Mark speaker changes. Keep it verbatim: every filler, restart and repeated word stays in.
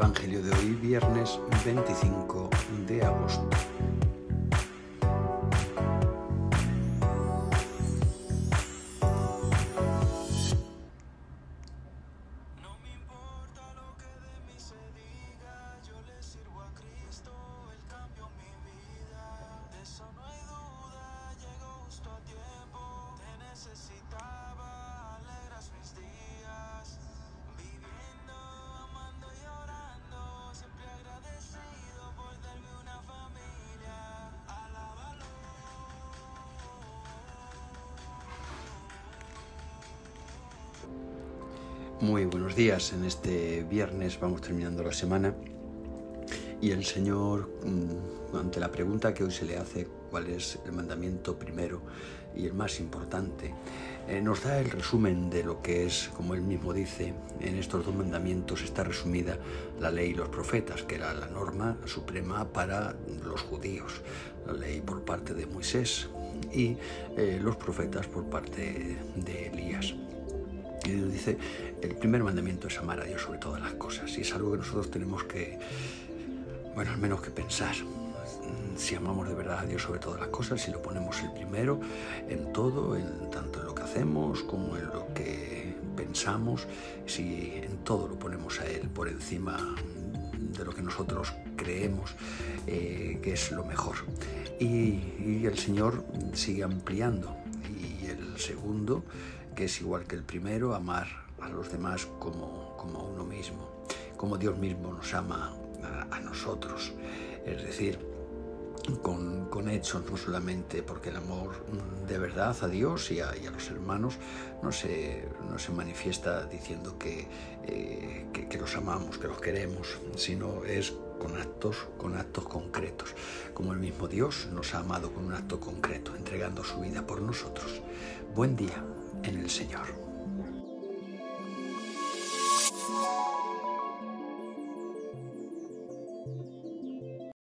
Speaker 1: Evangelio de hoy, viernes veinticinco de agosto. Muy buenos días. En este viernes vamos terminando la semana y el Señor, ante la pregunta que hoy se le hace, cuál es el mandamiento primero y el más importante, eh, nos da el resumen de lo que es, como Él mismo dice, en estos dos mandamientos está resumida la ley y los profetas, que era la norma suprema para los judíos, la ley por parte de Moisés y eh, los profetas por parte de Elías. Y Dios dice, el primer mandamiento es amar a Dios sobre todas las cosas. Y es algo que nosotros tenemos que, bueno, al menos que pensar. Si amamos de verdad a Dios sobre todas las cosas, si lo ponemos el primero en todo, en, tanto en lo que hacemos como en lo que pensamos, si en todo lo ponemos a Él por encima de lo que nosotros creemos eh, que es lo mejor. Y, y el Señor sigue ampliando. Y el segundo, que es igual que el primero, amar a los demás como, como a uno mismo, como Dios mismo nos ama a, a nosotros, es decir, con, con hechos, no solamente, porque el amor de verdad a Dios y a, y a los hermanos no se, no se manifiesta diciendo que, eh, que, que los amamos, que los queremos, sino es con actos, con actos concretos, como el mismo Dios nos ha amado con un acto concreto, entregando su vida por nosotros. Buen día en el Señor.